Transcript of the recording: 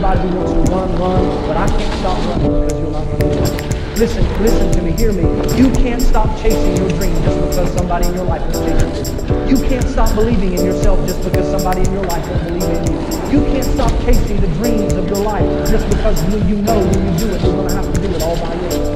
somebody who wants to run, but I can't stop running because you're not running with me. Listen to me, hear me. You can't stop chasing your dream just because somebody in your life is chasing it. You can't stop believing in yourself just because somebody in your life won't believe in you. You can't stop chasing the dreams of your life just because you know when you do it, you're going to have to do it all by yourself.